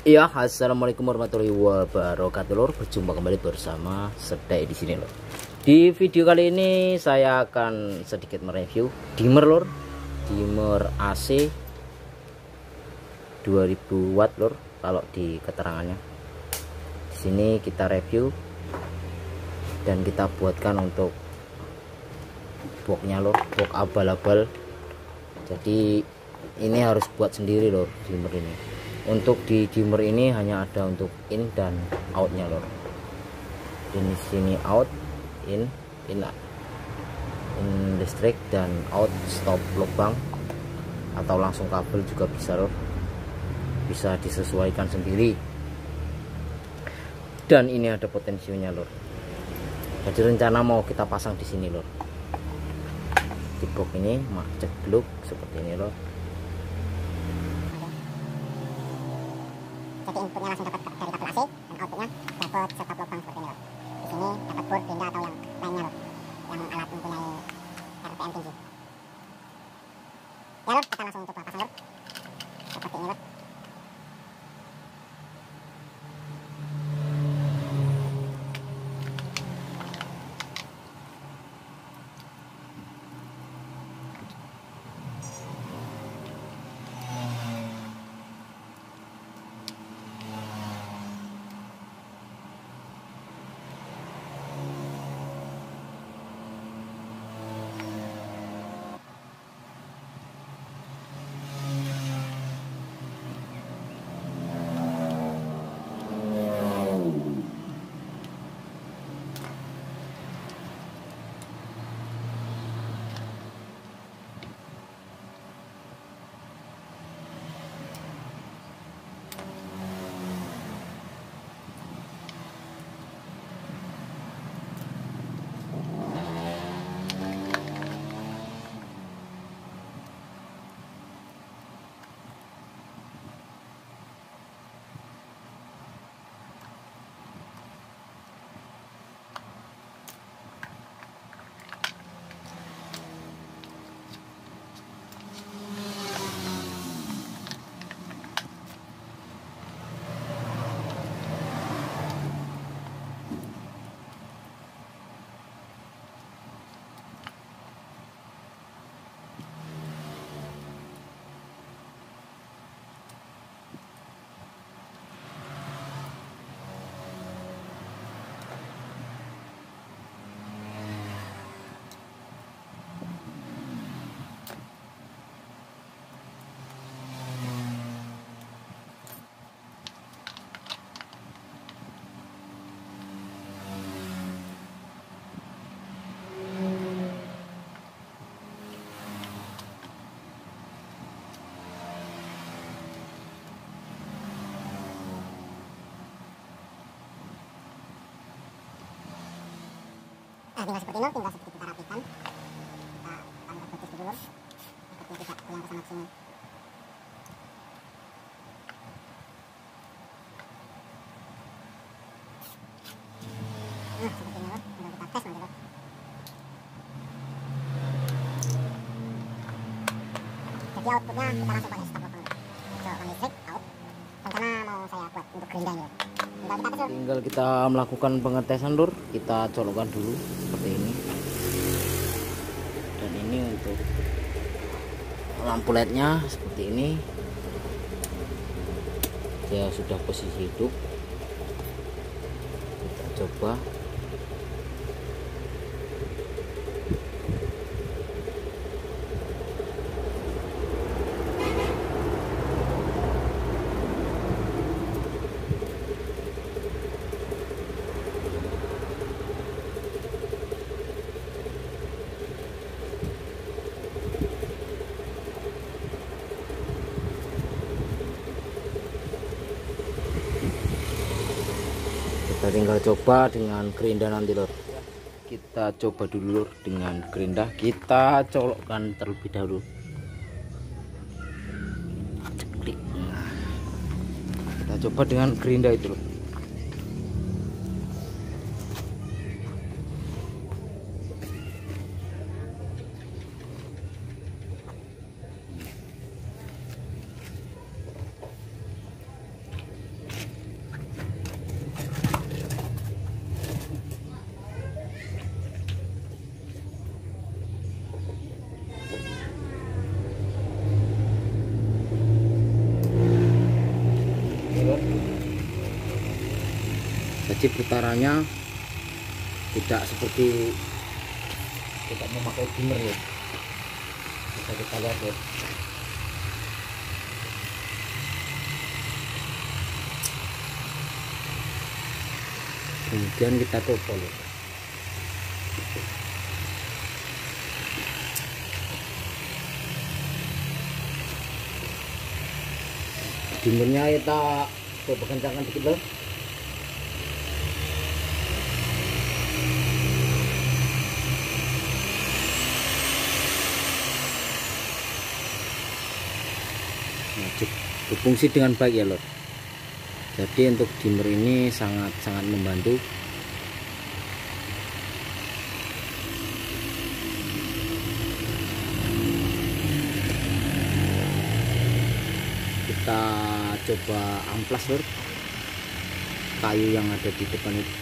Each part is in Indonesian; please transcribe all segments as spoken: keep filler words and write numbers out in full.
Iya, assalamualaikum warahmatullahi wabarakatuh, lor. Berjumpa kembali bersama Sedai di sini, lor. Di video kali ini saya akan sedikit mereview dimmer, lor. Dimmer A C dua ribu watt, lor. Kalau di keterangannya, di sini kita review dan kita buatkan untuk boxnya, lor. Box abal-abal. Jadi ini harus buat sendiri, lor, dimmer ini. Untuk di dimmer ini hanya ada untuk in dan outnya, lor. Ini sini out, in, in, in listrik dan out stop lubang atau langsung kabel juga bisa, lor. Bisa disesuaikan sendiri. Dan ini ada potensinya, lor. Jadi rencana mau kita pasang di sini, lor. Di box ini mak ceblok seperti ini, lor. Jadi inputnya langsung dapat dari kabel A C dan outputnya dapat stop lubang seperti ini, lor. Di sini dapat board benda atau yang lainnya, lor, yang alat mempunyai R P M tinggi. Ya, lor, kita langsung coba pasang, lor. Seperti ini, lor. Nah, tinggal seperti ini, tinggal seperti kita rapikan. Kita tambah putih dulu, lor. Seperti tidak hilang ke sana sini. Nah, seperti ini, lor. Tinggal kita tes nanti, lor. Jadi outputnya kita langsung pakai stop lubang, lor. Colokan listrik, out. Rencana mau saya buat untuk gerinda ini, lor. Tinggal kita tes, lor. Tinggal kita melakukan pengetesan, lor. Kita colokkan dulu seperti ini. Dan ini untuk lampu lednya seperti ini. Dia sudah posisi hidup. Kita coba. Kita tinggal coba dengan gerinda nanti, lor. Kita coba dulu, lor, dengan gerinda. Kita colokkan terlebih dahulu. Nah, kita coba dengan gerinda itu, lor. sisi putarannya tidak seperti tidak memakai dimmer ya, bisa kita lihat ya. Kemudian kita coba ya. Dimmernya kita coba kencangkan dikit loh. Nah, berfungsi dengan baik ya lor. Jadi untuk dimmer ini sangat sangat membantu. Kita coba amplas lor kayu yang ada di depan itu.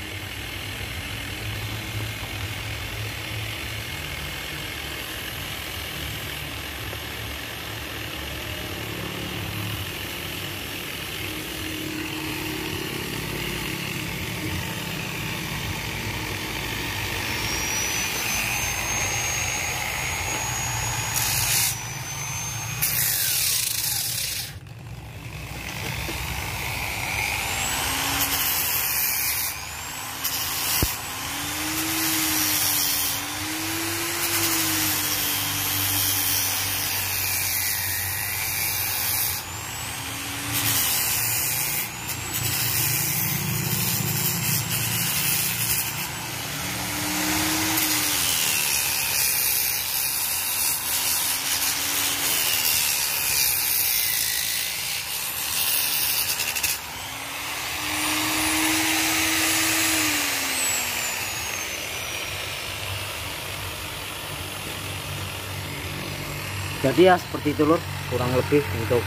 Jadi ya seperti itu lur, kurang lebih untuk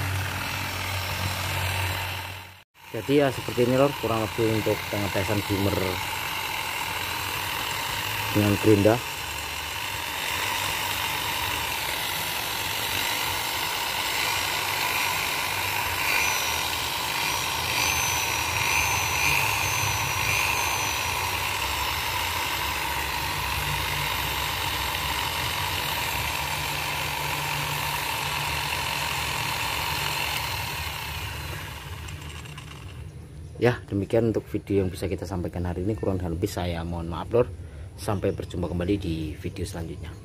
jadi ya seperti ini lur, kurang lebih untuk pengetesan dimmer dengan gerinda. Ya, demikian untuk video yang bisa kita sampaikan hari ini. Kurang dan lebih saya mohon maaf lor. Sampai berjumpa kembali di video selanjutnya.